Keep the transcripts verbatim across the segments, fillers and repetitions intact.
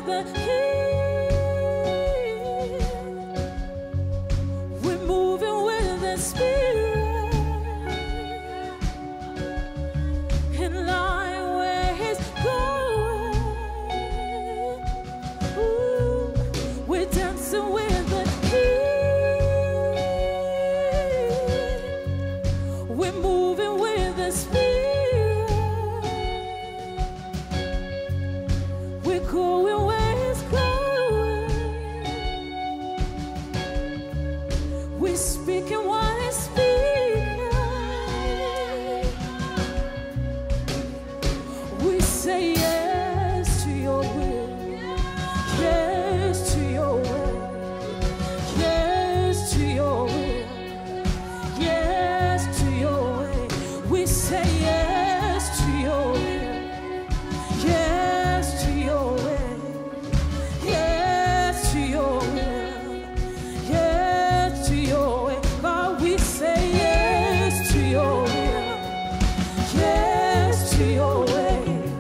with the King. We're moving with the Spirit, in line where He's going. Ooh, we're dancing with the King. We're moving with the Spirit. We're going where He's going. We're speaking what He's speaking. We say yes to your will, yes to your will, yes to your will, yes to your way. We say yes to your will, yes to your way, yes to your will, yes to your way. God, we say yes to your will, yes to your way,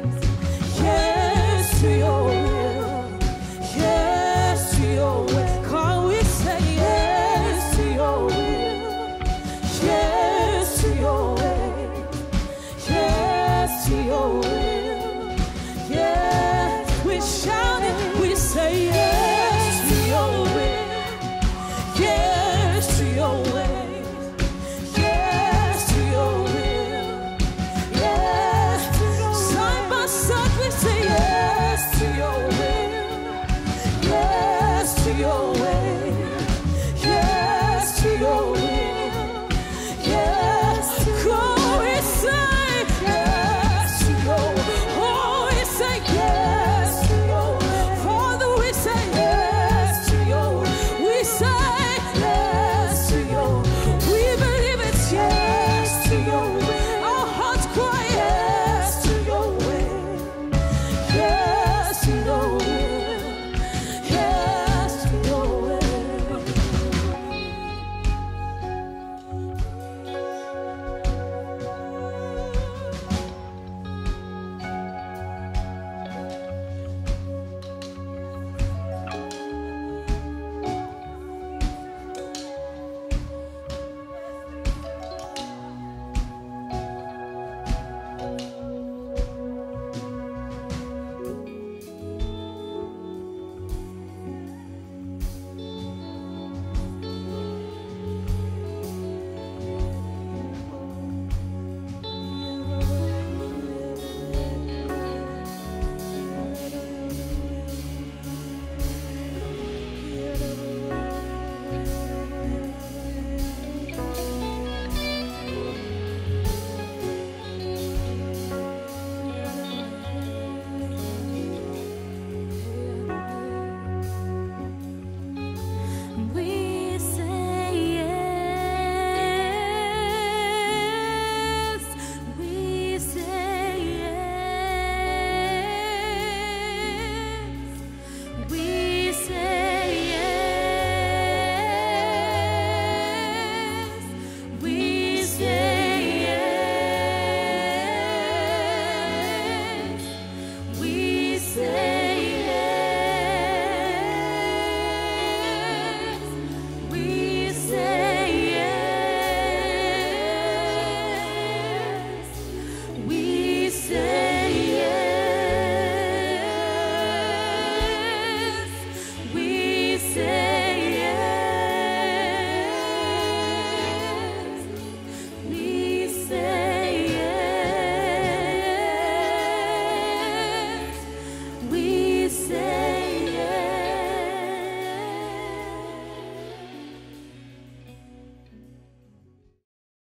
yes to your will, yes to your way. God, we say yes to your will, yes to your way, yes to your will, yes. We shout it, we say yes.